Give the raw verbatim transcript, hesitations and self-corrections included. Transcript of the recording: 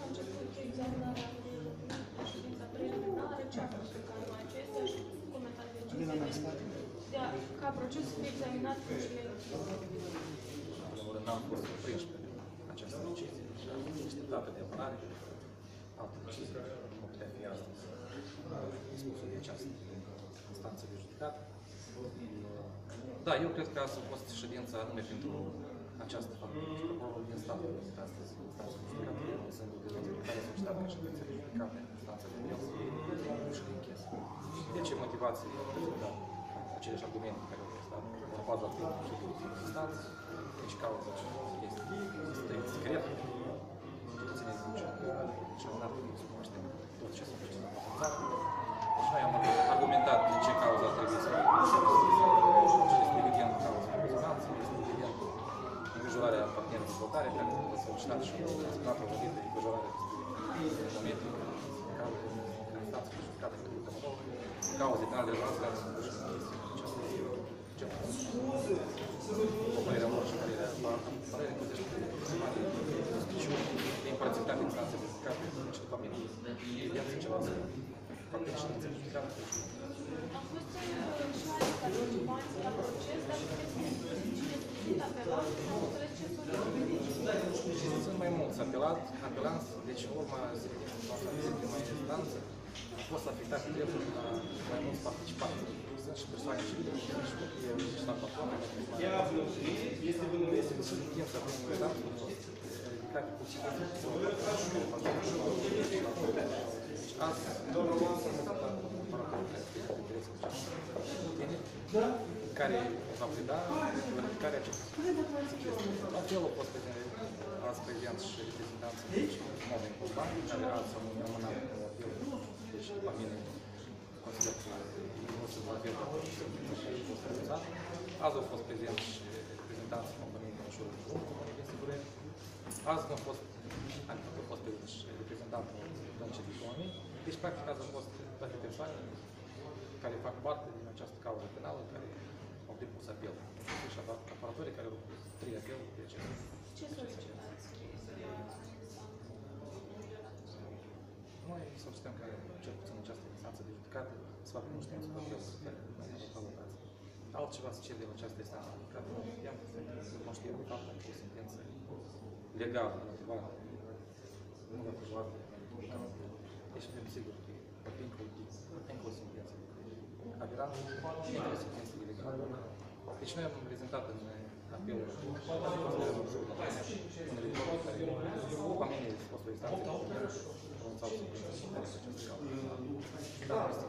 început examinarea de ședința preliminară, ce a fost în cazul acesta și comentarii de decizie. De a, ca procesul să fie examinat cu cele n-am fost surprinși pe această decizie. Este dată de apărare, altă decizie, nu putea fi astăzi discusul de această instanță de judecată. Da, eu cred că asta a fost ședința anume pentru această faptă. Procurorii din stat a venit astăzi instanța de judecată, el sunt documente pe care s-au citat ca ședința de judecată, instanța de el și de închis. De ce motivații da, aceleși argumente care au fost date la baza primului instanță, deci cauza este secret, nu ține niciun și nu ar trebui să cunoaștem tot ce s-a făcut în țară. Și noi am argumentat de ce cauza trebuie să fie. Este evident cauza de rezonanță, este evident îngrijorarea partenerului de votare, care a solicitat și a spus o vorbire de îngrijorare despre momentul în care instanța de judecată de Comună, cauze penale de rezonanță care sunt duși în această o părerea lor și părerea părerea că deși de impărțitate instanțe de judecată și de familie, evident ceva să facă și instanțe de judecată. Am fost și mai participanți la proces, dar cine sunt apelat, am înțeles ce sunt. Sunt mai mulți apelat, apelanți, deci în urma sentinței de mai instanță a fost afectat dreptul la mai mulți participanți. Sunt și persoane și de și la platformă. Sentința de instanță a fost ridicată cu sentința azi, care va preda verificarea acestui. Apelul a fost azi prezent și reprezentanții Moldovei Cuban, care azi s-au amânat cu apelul. Deci, la mine, consider că nu se va avea dacă și a fost refuzat. Azi au fost prezent și reprezentanții companiei de Mășură de Drum, din Sigurări. Azi nu a fost, adică a fost prezent și reprezentantul Dăncii de Economii. Deci, practic, azi au fost toate persoane care fac parte din această cauză penală, care au depus apel. Și aparatorii care au depus trei apeluri de acest. Ce solicitați? Noi solicităm că, cel puțin în această instanță de judecată, să facă cunoștință cu apelul care noi au votat. Altceva se cere de la această instanță de judecată. I-am cunoștință de faptul că o sentință legală, motivată, nu va fi luată. Deci, trebuie sigur că încă o sentință aberant, încă o sentință ilegală. Deci noi am prezentat în apelul unele lucruri care oamenii au fost o instanță care pronunțau sentință pe această cauză. Dar